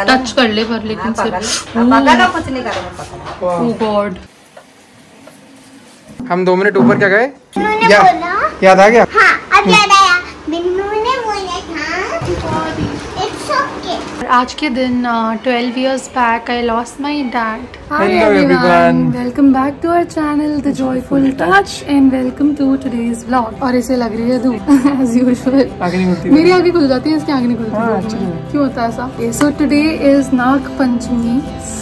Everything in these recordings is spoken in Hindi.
टच कर ले पर लेकिन सिर्फ ओह गॉड। हम 2 मिनट ऊपर क्या गए? याद आ गया? हाँ, अब याद आया। बिन्नू ने बोला था इट्स ओके। आज के दिन 12 years back I lost my dad. Hi Hello everyone. Welcome back to our channel The Joyful Touch and welcome to today's vlog. और इसे लग रही है धूप as usual. आगे नहीं खुलती। मेरी आगे खुल जाती है, इसकी आगे नहीं खुलती। हाँ, अच्छा है। क्यों होता है ऐसा? So today is Nag Panchami.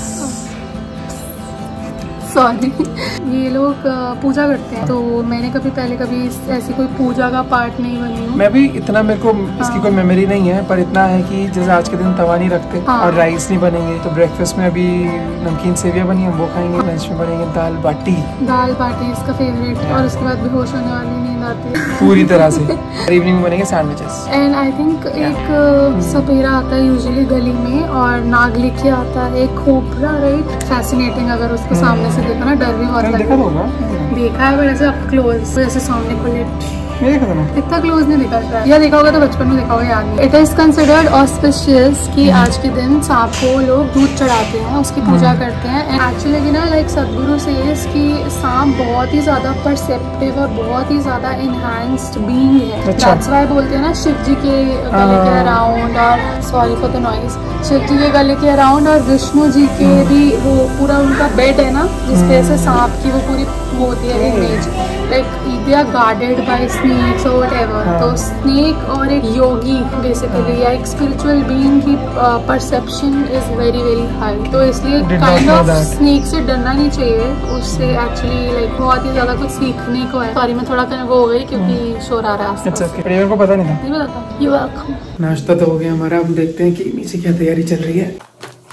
Sorry ये लोग पूजा करते हैं, तो मैंने कभी ऐसी कोई पूजा का पार्ट नहीं बनी हूँ। मैं भी इतना, मेरे को इसकी कोई मेमोरी नहीं है, पर इतना है कि जैसे आज के दिन तवा नहीं रखते और राइस नहीं बनेंगे, तो ब्रेकफास्ट में अभी नमकीन सेवियां बनी है, वो खाएंगे। लंच में बनेंगे दाल बाटी इसका फेवरेट, और उसके बाद बेहोश होने वाली नींद आती है पूरी तरह से। इवनिंग में बनेंगे सैंडविचेस। एंड आई थिंक एक सपेरा आता है यूजुअली गली में, और नाग लेके आता है एक खोपरा, राइट? फैसिनेटिंग। अगर उसको सामने से देखो ना, डर भी बहुत लगता है। देखा है पर ऐसे अप क्लोज, जैसे सामने खुले इतना क्लोज नहीं देखा था, या देखा होगा तो बचपन में देखा होगा, याद नहीं। इट इज कंसिडर्ड ऑस्पिशियस कि आज के दिन सांप को लोग दूध चढ़ाते हैं, उसकी पूजा करते हैं। एंड एक्चुअली ना लाइक सदगुरु सेज कि सांप बहुत ही ज्यादा परसेप्टिव और बहुत ही ज्यादा इनहैंस्ड बीइंग है। दैट्स व्हाई बोलते हैं ना शिव जी के गले के अराउंड, और sorry for the noise, Shiv ji के गले के अराउंड और विष्णु जी के भी वो पूरा उनका बेड है ना, जिसपे से सांप की वो पूरी होती है image, like they are guarded by snakes और व्हाटएवर। तो स्नेक और एक योगी बेसिकली या एक स्पिरिचुअल बीइंग की perception is very very high, तो इसलिए काइंड ऑफ स्नेक से डरना नहीं चाहिए। उससे एक्चुअली लाइक बहुत ही ज्यादा कुछ सीखने को है। सॉरी मैं थोड़ा वो हो गई क्योंकि शोर आ रहा है। मेरे को पता नहीं था। नहीं पता था। You welcome. नाश्ता तो हो गया हमारा, अब देखते हैं कि नीचे क्या तैयारी चल रही है।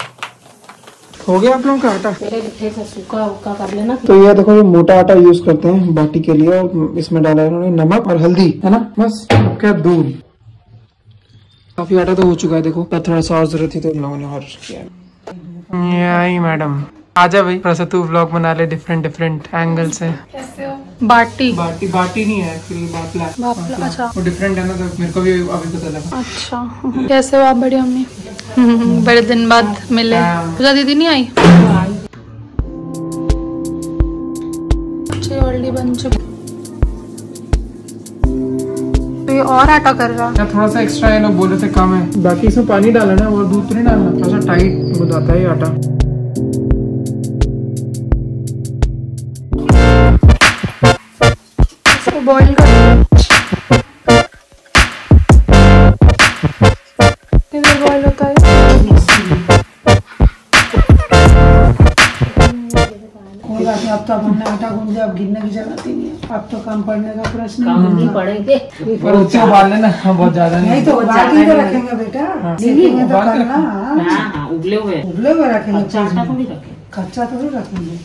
हो गया आप लोगों का आटा? सूखा कर लेना। तो ये देखो, ये मोटा आटा यूज करते हैं बाटी के लिए, और इसमें डाला है उन्होंने नमक और हल्दी, है ना? बस क्या दूध। काफी आटा तो हो चुका है, देखो थोड़ा सा और जरूरत थी तो इन लोगों ने और किया। यही मैडम आजा भाई, थोड़ा सा तू व्लॉग बना ले डिफरेंट एंगल से। कैसे हो? बाटी नहीं है एक्चुअली, बापला। अच्छा वो डिफरेंट है ना, तो मेरे को भी अभी पता लगा। अच्छा कैसे हो आप? बड़ी अम्मी बड़े दिन बाद मिले। पूजा दीदी नहीं आई? ऑलरेडी बन चुकी। तो ये और आटा कर रहा है? थोड़ा सा एक्स्ट्रा है, लोग बोल रहे थे कम है। बाकी इसमें पानी डाला ना, और दूध तो नहीं डालना, थोड़ा सा टाइट बुझाता है ये आटा। इसको बॉईल कर बॉईल होता है। अब तो हमने आटा गूंद दिया, अब गिरने की जरूरत ही नहीं है। अब तो काम पड़ने का प्रश्न नहीं पड़ेंगे। पर उससे उबाल लेना बहुत ज्यादा नहीं तो उबाल के रखेंगे बेटा, तो करना। उबले हुए रखेंगे, कच्चा थोड़ी रखेंगे।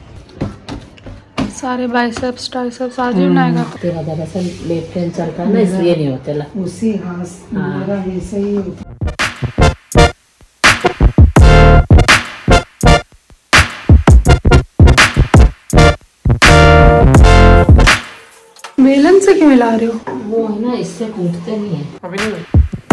सारे बाइसेप्स ट्राइसेप्स आज ही बनाएगा। तेरा दरअसल लेफ्ट हैंड चलता है ना, इसलिए नहीं होते ला। उसी हाथ मेरा वैसे ही होता। बेलन से क्यों मिला रहे हो? वो है ना, इससे कूटते नहीं है। अभी नहीं।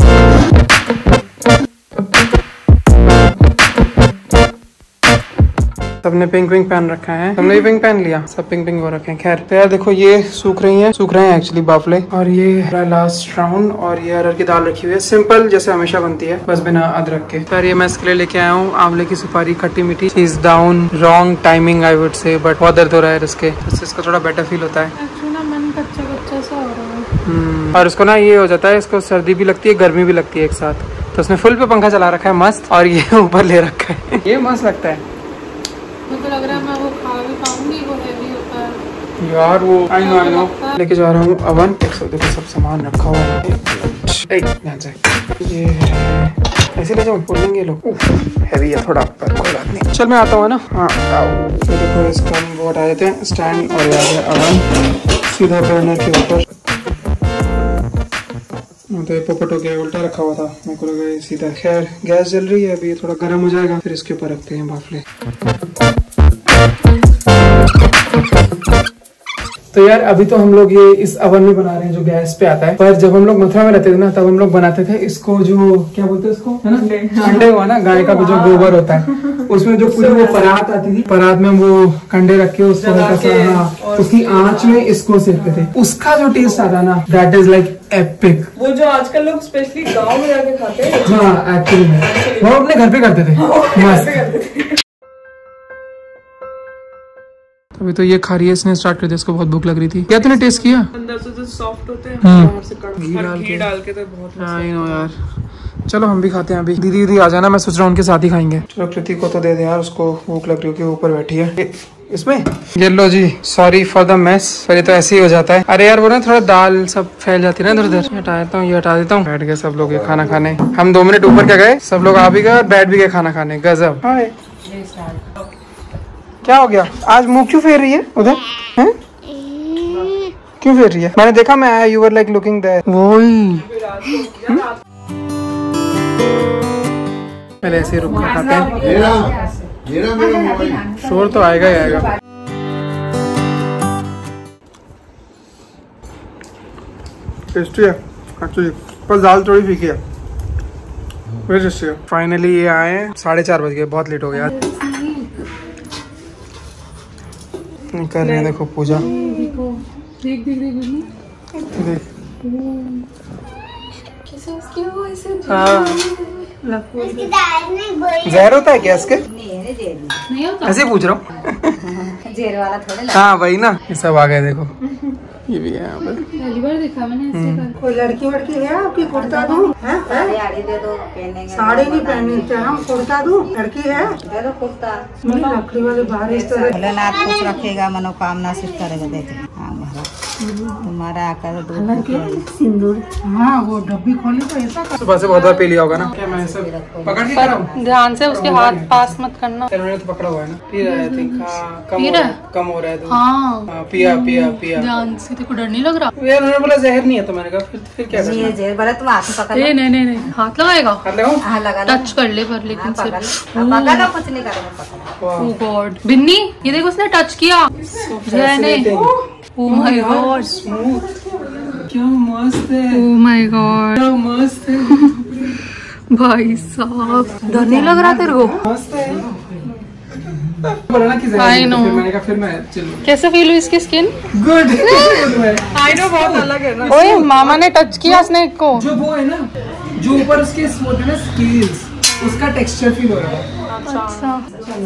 सबने पिंक पहन रखा है, हमने भी पिंक पहन लिया, सब पिंक हो रखे हैं। खैर तो यार देखो, ये सूख रहे हैं एक्चुअली बाफले, और ये लास्ट राउंड। और ये अरहर की दाल रखी हुई है, सिंपल जैसे हमेशा बनती है, बस बिना अदरक के। फिर ये मैं इसके लिए लेके आया हूँ आंवले की सुपारी, खट्टी मीठी। She is down, wrong timing I would say, but बहुत दर्द हो रहा है इसके, इससे इसका थोड़ा बेटर फील होता है। कच्चा सा हो रहा है। और उसको ना ये हो जाता है, इसको सर्दी भी लगती है गर्मी भी लगती है एक साथ, तो उसने फुल पे पंखा चला रखा है मस्त, और ये ऊपर ले रखा है। ये मस्त लगता है। मुझे लग रहा है मैं वो खा भी पाऊंगी, वो हेवी होता है यार। वो आई नो लेके जा रहा हूँ अवन। देखो सब सामान रखा हुआ है, ध्यान से। ये ऐसे ले जाऊँ, बोल देंगे लोग हैवी है थोड़ा, पर कोई बात नहीं। चल मैं आता हूँ ना। हाँ तो देखो, इसका वो हटा देते हैं स्टैंड, और ये अवन सीधा बर्नर के ऊपर। तो ये पोपट हो गया, उल्टा रखा हुआ था, मेरे को लगा ये सीधा। खैर गैस जल रही है, अभी थोड़ा गर्म हो जाएगा, फिर इसके ऊपर रखते हैं बाफले। तो यार अभी तो हम लोग ये इस अवन में बना रहे हैं जो गैस पे आता है, पर जब हम लोग मथुरा में रहते थे ना तब हम लोग बनाते थे इसको, जो क्या बोलते हैं इसको, है ना, कंडे हुआ ना, गाय का जो गोबर होता है उसमें जो पूरी वो परात आती थी, परात में वो कंडे रख के उसको उसकी आंच में इसको सेकते थे। उसका जो टेस्ट आता ना, दैट इज लाइक एपिक। वो जो आजकल लोग स्पेशली गांव में जाके खाते हैं, हाँ एक्चुअली में वो अपने घर पे करते थे मस्त। अभी तो ये खा रही है, इसने स्टार्ट कर दिया, इसको बहुत भूख लग रही थी। क्या तूने टेस्ट किया? अंदर से जो सॉफ्ट होते हैं, बाहर से कड़क, घी डाल के तो बहुत आई नो यार। चलो हम भी खाते हैं अभी। दीदी आ जाना, मैं सोच रहा हूँ उनके साथ ही खाएंगे। चलो कृति को तो दे दे यार, उसको भूख लग रही है, ऊपर बैठी है इसमें। ये लो जी, सॉरी फॉर द मेस, पर ये तो ऐसे ही हो जाता है। अरे यार वो ना थोड़ा दाल सब फैल जाती है ना इधर उधर। हटा देता हूँ, ये हटा देता हूँ। बैठ गए सब लोग ये खाना खाने। हम 2 मिनट ऊपर क्या गए, सब लोग आ भी गए और बैठ भी गए खाना खाने। गजब। हाय, क्या हो गया आज? मुंह क्यों फेर रही है उधर? हैं? क्यों फेर रही है? मैंने देखा, मैं आया, you were like looking there. वही पहले ऐसे रुक के खाते हैं। शोर तो आएगा ही आएगा। टेस्टी है एक्चुअली, पर दाल थोड़ी फीकी है। वेरी टेस्टी है। फाइनली ये आए, 4:30 बज गए, बहुत लेट हो गया। कर रहे हैं देखो पूजा। देख देख देख जहर होता है क्या इसके? नहीं होता, ऐसे पूछ रहा हूँ। जहर वाला थोड़ा। हाँ वही ना, ये सब आ गए देखो। ये भी है यहाँ पर। पहली बार देखा मैंने ऐसे कर। कोई लड़की वड़की है आपकी? कुर्ता दूं? साड़ी दे दो, साड़ी नहीं पहननी क्या? हम कुर्ता दूं? लड़की है, दे दो कुर्ता। लकड़ी वाले बारिश तो भोलेनाथ कुछ रखेगा, मनोकामना सिद्ध करेगा। देखे तुम्हारा आकर सिंदूर। हाँ वो डब्बी खोली तो ऐसा सुबह से बहुत बार पी लिया होगा ना। क्या मैं सब पकड़ के कर रहा हूँ? ध्यान से उसके हाथ पास मत करना। मैंने तो पकड़ा हुआ है ना। पी रहा है, कम हो रहा है तो। हाँ पिया पिया पिया। ध्यान से, तेरे को डर नहीं लग रहा? यार उन्होंने बोला जहर नहीं है, तो मैंने कहा फिर क्या करना? जहर बोला तुम हाथ पकड़। नहीं नहीं नहीं, हाथ लगाएगा? हाथ लगाऊं? हाँ लगा, टच कर ले पर, लेकिन पकड़ लो, कुछ नहीं करेगा। ओह गॉड, बिन्नी ये देखो उसने टच किया। ओह माय गॉड, क्या मस्त है। ओह माय गॉड, क्या मस्त है भाई साहब। डर नहीं लग रहा तेरे को? मस्त है। बोला ना कि जहर I नहीं, तो know. फिर मैंने कहा फिर मैं चलो। कैसे फील हुई इसकी स्किन? गुड। आई नो, बहुत अलग है ना। ओए मामा ने टच किया स्नेक को। जो वो है ना, जो ऊपर उसके होते हैं ना स्केल्स, उसका टेक्सचर फील हो रहा है। अच्छा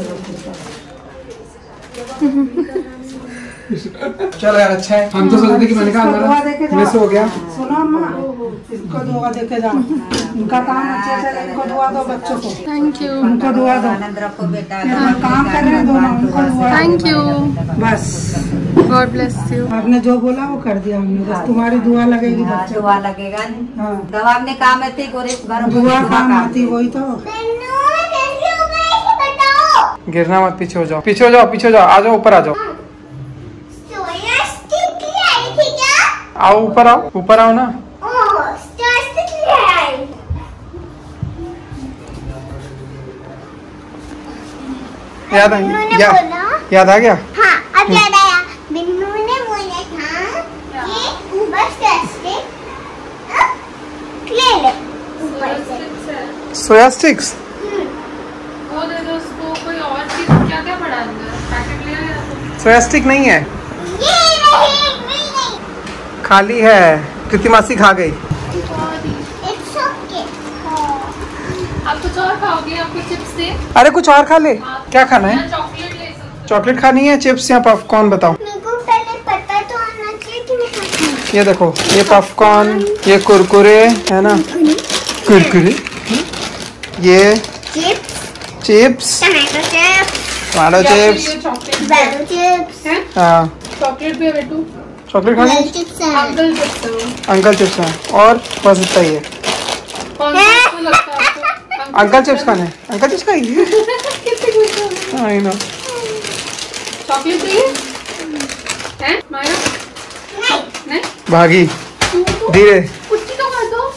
चलो यार अच्छा है। हम तो सोचते थे कि मैंने कहा हमारा मिस हो गया। सुनो अम्मा, इसको दुआ देके जाओ। उनका काम अच्छे से, इनको दुआ दो बच्चों को। थैंक यू, उनको दुआ दो। आनंद रखो बेटा, काम कर रहे हैं दोनों, उनको दुआ दो। थैंक यू, बस गॉड ब्लेस यू। आपने जो बोला वो कर दिया हमने, बस तुम्हारी दुआ लगेगी बच्चों को। दुआ लगेगा। हाँ दवा में काम आती, दुआ काम आती, वही तो। गिरना मत, पीछे हो जाओ, पीछे हो जाओ, पीछे हो जाओ। आ जाओ, ऊपर आ जाओ। आओ ऊपर आओ, ऊपर आओ ना। याद आ याद आ गया? हाँ अब याद आया। बिन्नू ने बोला था कि बस ले ले ऊपर से सोया स्टिक्स। वो दे दो उसको। कोई और चीज क्या क्या पड़ा अंदर? पैकेट ले आया? सोया स्टिक नहीं है, ये नहीं खाली है। कृति मासी खा गई। It's okay. आप कुछ और खाओगे? आपको चिप्स दे? अरे कुछ और खा ले। क्या खाना है? चॉकलेट ले सकते? चॉकलेट खानी है, चिप्स या पॉपकॉर्न? बताओ। मेरे को पहले पता तो आना चाहिए कि मैं खाती हूँ। ये देखो, ये पॉपकॉर्न, ये कुरकुरे है ना, कुरकुरे, ये चिप्स, टमाटो चिप्स, बैलो चिप्स, हाँ चॉकलेट भी है बेटू। चॉकलेट खानी है? चिप्स है। अंकल चिप्स है। अंकल चिप्स हैं, और बस इतना ही है। कौन सा अच्छा लगता है आपको? अंकल चिप्स खाने हैं? अंकल चिप्स खाइए। कितने खुश हो? I know. चॉकलेट चाहिए? हैं माया? नहीं भागी धीरे। कुछ तो कर दो।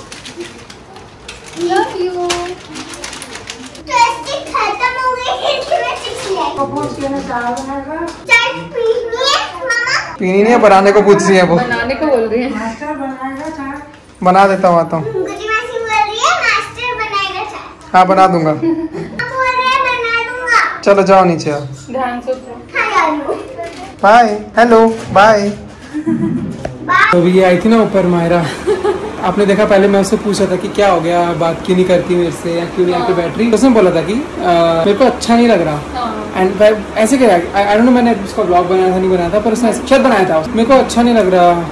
Love you. टेस्टी खत्म हो गई है कि मैं चिप्स ले आई। पहुंच के ना चाय बनाएगा। चाय पीनी है मामा? पीनी नहीं है, बनाने को पूछ रही है वो। बनाने को बोल रही है। मास्टर बनाएगा चाय। बना देता हूँ, आता हूँ। गुजी मासी बोल रही है मास्टर बनाएगा चाय। हाँ बना दूंगा। अब बोल रहे हैं बना दूंगा। चलो जाओ नीचे आओ। ध्यान से उतरो। हाँ जानो। Bye, hello bye. तो अभी ये आई थी ना ऊपर मायरा, आपने देखा पहले मैं उससे पूछा था कि क्या हो गया, बात क्यों नहीं करती मेरे से या क्यों नहीं आके बैठ रही। उसने बोला था कि मेरे को अच्छा नहीं लग रहा। एंड ऐसे क्या, आई डोंट नो मैंने उसका ब्लॉग बनाया था नहीं बनाया था, पर उसने शायद बनाया था। मेरे को अच्छा नहीं लग रहा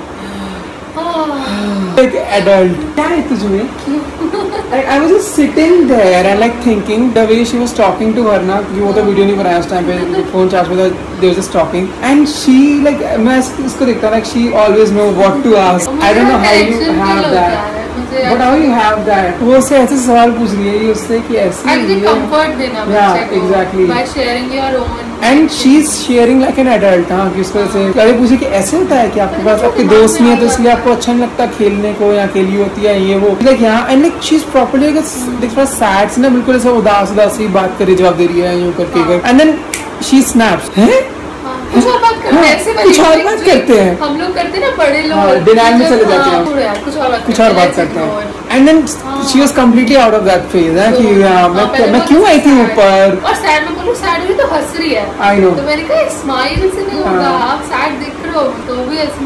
एक एडल्ट। क्या है तुझमें? I was just sitting there and like thinking the way she was talking to her ना, क्योंकि वो तो वीडियो नहीं बनाया उस टाइम पे, फोन चार्ज में था, they were just talking and she like मैं इसको देखता like she always know what to ask. I don't know how you have that. But how you have that? वो उससे ऐसे सवाल पूछ रही है ये उससे कि ऐसे कंफर्ट देना बच्चे को exactly by sharing your own and she's sharing like an adult। हाँ कि उसको ऐसे अरे पूछे कि ऐसे होता है कि आपके पास आपके दोस्त नहीं है तो इसलिए आपको अच्छा नहीं लगता खेलने को या अकेली होती है ये वो लाइक यहाँ and like she is properly like sad see ना, बिल्कुल ऐसा उदास उदास सी बात करे जवाब दे रही है यूँ करके एंड देन शी स्नैप्स है कुछ और बात करते हैं, ऐसे कुछ और बात करते हैं हम लोग करते हैं ना बड़े लोग डिनाइल में चले जाते हैं, कुछ और बात करते हैं and then she was completely out of that phase है कि मैं क्यों आई थी ऊपर और सैड में बोलूं सैड हुई तो हंस रही है। आई नो तो मैंने कहा स्माइल से नहीं होगा, आप सैड दिख रहे हो तो भी ऐसे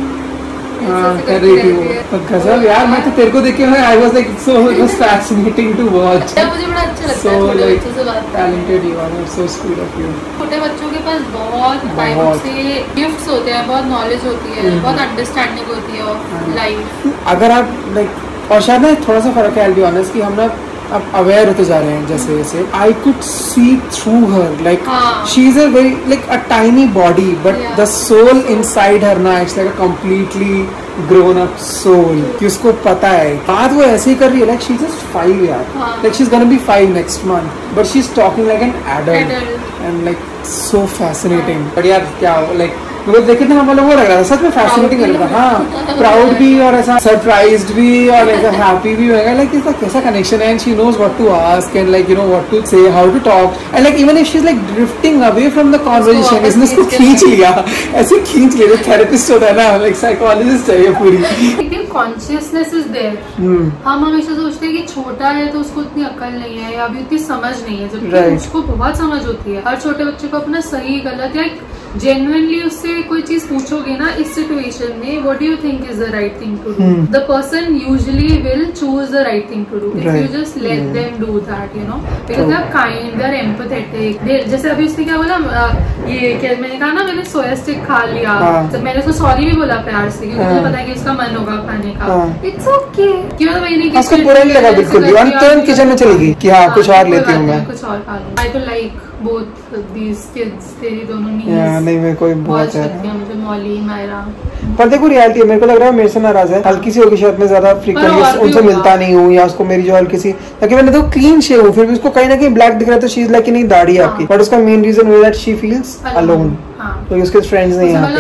कर रही थी वो। गजब यार, मैं तो तेरे को देख के I was like so it was fascinating to watch. मुझे बड़ा अच्छा लगता है छोटे बच्चों से बात करना। Talented you are, so sweet of you. छोटे बच्चों के पास बहुत टाइम से गिफ्ट्स होते हैं, बहुत नॉलेज होती है, बहुत अंडरस्टैंडिंग होती है ऑफ लाइफ। अगर आप लाइक और शायद ना थोड़ा सा फर्क है, आई बी ऑनेस्ट, कि हम ना अब अवेयर होते जा रहे हैं जैसे जैसे I could see through her like she is a very like a tiny body but the soul inside her ना it's like a completely grown up soul कि उसको पता है बात वो ऐसे ही कर रही है लाइक शी इज जस्ट 5 यार, like she is gonna be 5 next month but she is talking like an adult and like so fascinating. But यार क्या लाइक मतलब देखे थे हम लोग वो लग रहा था सच में फैसिनेटिंग लग रहा था। हाँ प्राउड भी और ऐसा सरप्राइज्ड भी और ऐसा हैप्पी भी होगा लाइक इसका कैसा कनेक्शन है and she knows what to ask and like you know what to say, how to talk and like even if she is like drifting away from the conversation इसने इसको खींच लिया, ऐसे खींच लिया। जो थेरेपिस्ट होता है ना लाइक साइकोलॉजिस्ट है ये पूरी। Consciousness is there. हम हमेशा सोचते हैं कि छोटा है तो उसको उतनी अकल नहीं है या अभी उतनी समझ नहीं है, जबकि उसको बहुत समझ होती है। हर छोटे बच्चे को अपना सही गलत या जेन्युइनली उससे कोई चीज पूछोगे ना इस सिचुएशन में what do you think is the right thing to do, the person usually will choose the right thing to do if you just let them do that, you know, because they are kind, they are empathetic. जैसे अभी उसने क्या बोला, ये क्या मैंने कहा ना मैंने सोया स्टिक खा लिया, तो मैंने उसको सॉरी भी बोला प्यार से क्योंकि मुझे पता है कि उसका मन होगा खाने का। इट्स ओके, क्यों तो मैंने उसको बुरा नहीं लगा बिल्कुल भी, तुरंत किचन में चली गई कि हाँ कुछ और लेती हूँ मैं, कुछ और खा लूँ। आई तो लाइक बोथ दीज किड्स, तेरी दोनों नहीं मेरे को बहुत है मुझे मौली मायरा। पर देखो रियलिटी है, मेरे को लग रहा है मेरे से नाराज है, हल्की सी होगी शायद मैं ज्यादा फ्रीक्वेंटली उनसे मिलता नहीं हूँ या उसको मेरी जो हल्की सी, ताकि मैंने तो क्लीन शेव हूँ फिर भी उसको कहीं ना कहीं ब्लैक दिख रहा है तो शी इज लाइक नहीं दाढ़ी है आपकी, बट उसका मेन रीजन वो दैट शी फील्स अलोन, तो उसके फ्रेंड्स नहीं यहाँ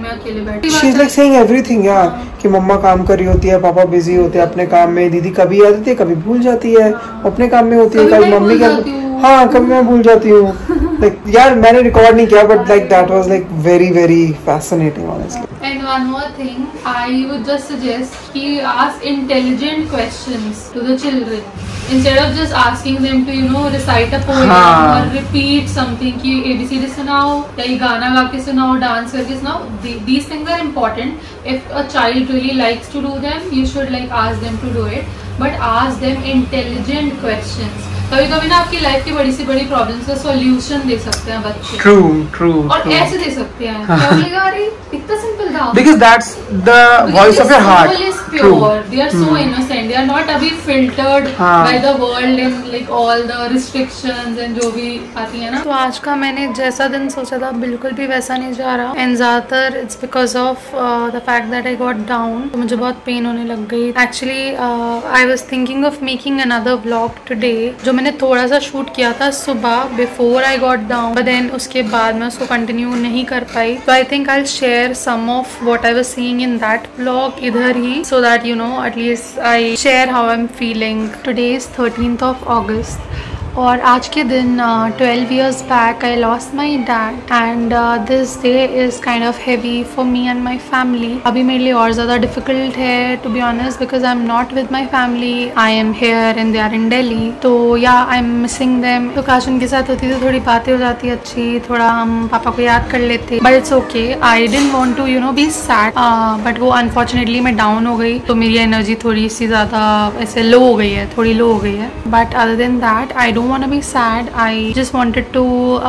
पे। She is like saying everything यार कि मम्मा काम कर रही होती है, पापा बिजी होते हैं अपने काम में, दीदी कभी आ जाती है कभी भूल जाती है, अपने काम में होती है, कभी मम्मी का हाँ कभी मैं भूल जाती हूँ। Like, यार मैंने रिकॉर्ड नहीं किया but like that was like very very fascinating honestly. And one more thing, I would just suggest कि ask intelligent questions to the children instead of just asking them to you know recite a poem or repeat something कि ABCD सुनाओ या ये गाना गा के सुनाओ, डांस करके सुनाओ। These things are important. If a child really likes to do them, you should like ask them to do it, but ask them intelligent questions. कभी कभी ना आपकी लाइफ की बड़ी से बड़ी प्रॉब्लम्स का सॉल्यूशन दे सकते हैं बच्चे। ट्रू और ऐसे दे सकते हैं क्या बोलेगा, अरे इतना सिंपल था, because that's the voice of your heart. Pure. They are so innocent. They are not अभी filtered by the world and like all the restrictions and जो भी आती है ना। तो आज का मैंने जैसा दिन सोचा था बिल्कुल भी वैसा नहीं जा रहा, एंड ज्यादातर it's because of the fact that I got down. तो मुझे बहुत पेन होने लग गई। Actually I was thinking of making another vlog today, जो मैंने थोड़ा सा शूट किया था सुबह before I got down, but then उसके बाद मैं उसको कंटिन्यू नहीं कर पाई। तो I think I will share some of what I was seeing in that vlog इधर ही, so that you know at least I share how I'm feeling. Today is 13th of August और आज के दिन 12 years back I lost my dad and this day is kind of heavy for me and my family. अभी मेरे लिए और ज़्यादा difficult है to be honest because I'm not with my family. I am here and they are in Delhi. तो yeah I'm missing them. तो काश उनके साथ होती तो थोड़ी बातें हो जाती अच्छी, थोड़ा हम पापा को याद कर लेते. But it's okay. I didn't want to be sad. But वो unfortunately मैं down हो गई तो मेरी एनर्जी थोड़ी सी ज़्यादा ऐसे लो हो गई है, थोड़ी लो हो गई है. But other than that I don't want to be sad. I just wanted to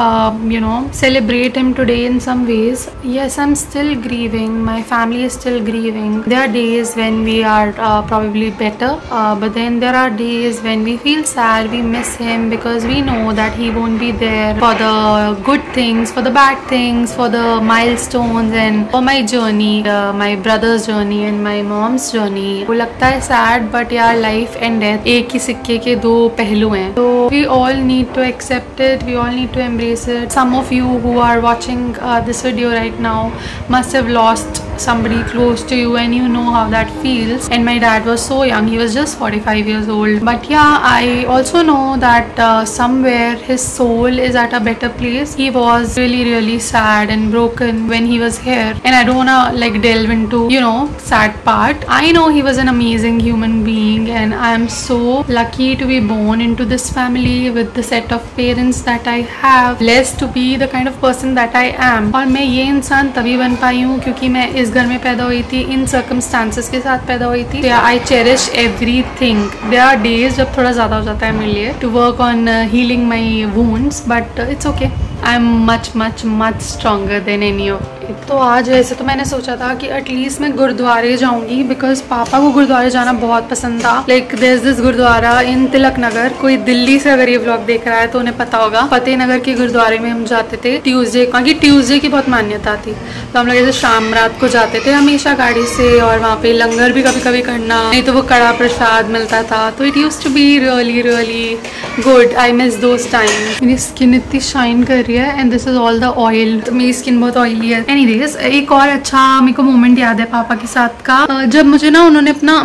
celebrate him today in some ways. Yes, I'm still grieving. My family is still grieving. There are days when we are probably better, but then there are days when we feel sad. We miss him because we know that he won't be there for the good things, for the bad things, for the milestones and for my journey, my brother's journey and my mom's journey. वो लगता है sad, but यार life and death एक ही सिक्के के दो पहलू हैं. So we all need to accept it. We all need to embrace it. Some of you who are watching this video right now must have lost somebody close to you and you know how that feels. And my dad was so young. He was just 45 years old. But yeah, I also know that somewhere his soul is at a better place. He was really sad and broken when he was here. And I don't wanna like delve into sad part. I know he was an amazing human being and I am so lucky to be born into this family with the set of parents that I have. Blessed to be the kind of person that I am. और मैं ये इंसान तभी बन पाई हूँ क्योंकि मैं इस घर में पैदा हुई थी, इन circumstances के साथ पैदा हुई थी. I cherish everything. There are days जब थोड़ा ज़्यादा हो जाता है मेरे लिए to work on healing my wounds, but it's okay. I'm much stronger than any of it. तो आज वैसे तो मैंने सोचा था कि एटलीस्ट मैं गुरुद्वारे जाऊंगी बिकॉज पापा को गुरुद्वारे जाना बहुत पसंद था. Like there is this gurdwara in Tilak Nagar. कोई दिल्ली से अगर ये व्लॉग देख रहा है तो उन्हें पता होगा. फतेह नगर के गुरुद्वारे में हम जाते थे ट्यूसडे, क्योंकि ट्यूसडे की बहुत मान्यता थी. तो हम लोग ऐसे शाम रात को जाते थे हमेशा गाड़ी से और वहाँ पे लंगर भी कभी कभी करना, नहीं तो वो कड़ा प्रसाद मिलता था. तो it used to be really good. I miss those time. मेरी स्किन इतनी शाइन कर रही है and this is all the oil. तो मेरी स्किन बहुत ऑयली है. एनीवेज एक और अच्छा मेरे को मोमेंट याद है पापा के साथ का, जब मुझे उन्होंने अपना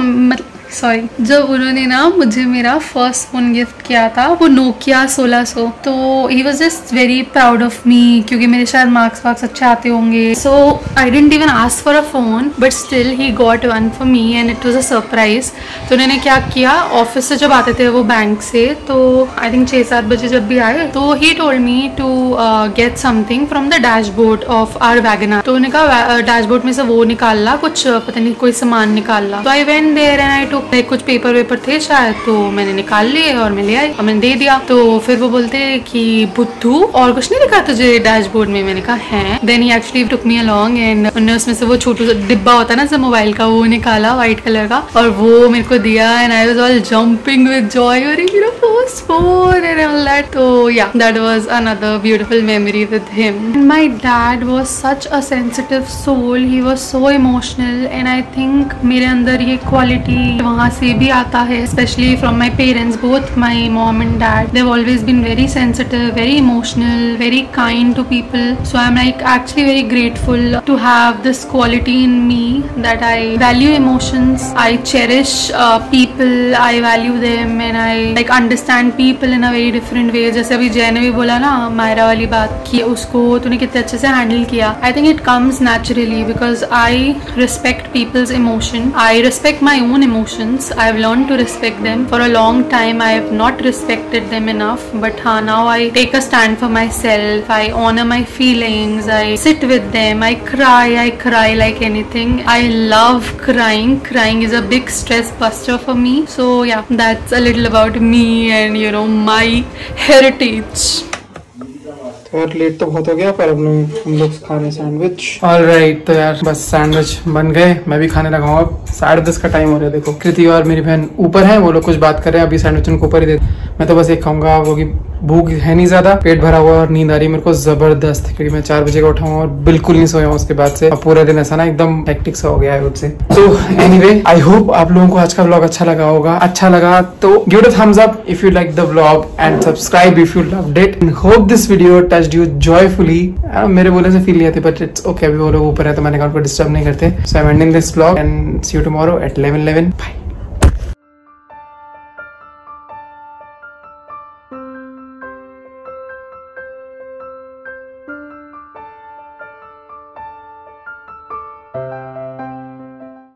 जब उन्होंने मुझे मेरा फर्स्ट फ़ोन गिफ्ट किया था, वो नोकिया 1600. तो he was just very proud of me क्योंकि मेरे शायद मार्क्स अच्छे आते होंगे. So I didn't even ask for a phone but still he got one for me and it was a surprise. तो उन्होंने क्या किया, ऑफिस से जब आते थे वो बैंक से, तो आई थिंक 6-7 बजे जब भी आए तो he told me to get something from the dashboard of our WagonR. तो उन्होंने कहा डैशबोर्ड में से वो निकाल ला, कुछ पता नहीं कोई सामान निकाल ला. तो I went there and I took कुछ पेपर थे शायद, तो मैंने निकाल लिए और मैं ले आई और मैंने दे दिया. तो फिर वो बोलते कि बुद्धू और कुछ नहीं दिखा तुझे डैशबोर्ड में. मैंने कहा है. Then he actually took me along and उन्होंने उसमें से वो छोटू सा डिब्बा होता है ना सब मोबाइल का, वो निकाला व्हाइट कलर का और वो मेरे को दिया and I was all jumping with joy और मेरा first phone and all that. तो yeah that was another beautiful memory with him. My dad was such a sensitive soul. He was so emotional and I think मेरे अंदर ये क्वालिटी वहाँ से भी आता है, specially from my parents. Both my mom and dad, they have always been very sensitive, very emotional, very kind to people. So I am like actually very grateful to have this quality in me that I value emotions, I cherish people, I value them and I like understand people in a very different way. जैसे अभी जय ने भी बोला ना मायरा वाली बात कि उसको तूने कितने अच्छे से हैंडल किया. I think it comes naturally because I respect people's emotion, I respect my own emotions. I've learned to respect them. For a long time I have not respected them enough, but now I take a stand for myself. I honor my feelings. I sit with them. I cry like anything. I love crying. Crying is a big stress buster for me. So yeah, that's a little about me and my heritage. यार लेट तो बहुत हो गया पर अब हम लोग खा रहे हैं सैंडविच. ऑलराइट, तो यार बस सैंडविच बन गए, मैं भी खाने लगा हूँ. अब 10:30 का टाइम हो रहा है. देखो कृति और मेरी बहन ऊपर है, वो लोग कुछ बात कर रहे हैं. अभी सैंडविच उनको ऊपर ही दे. मैं तो बस एक खाऊंगा, वो की भूख है नहीं ज्यादा, पेट भरा हुआ और नींद आ रही है मेरे को जबरदस्त, क्योंकि मैं 4 बजे का उठा हूँ और बिल्कुल नहीं सोया हूँ उसके बाद से. अब पूरा दिन ऐसा ना एकदम हेक्टिक सा हो गया है से. तो एनीवे आई होप आप लोगों को आज का व्लॉग अच्छा लगा होगा. अच्छा लगा तो give it a thumbs up if you like the vlog and subscribe if you loved it. Hope this video touched you joyfully. मेरे बोलने से फील लिया थे बट इट्स ओके. अभी वो लोग ऊपर है तो मैंने कहा उनको डिस्टर्ब नहीं करते. So I am ending this vlog and see you tomorrow at 11:11. Bye.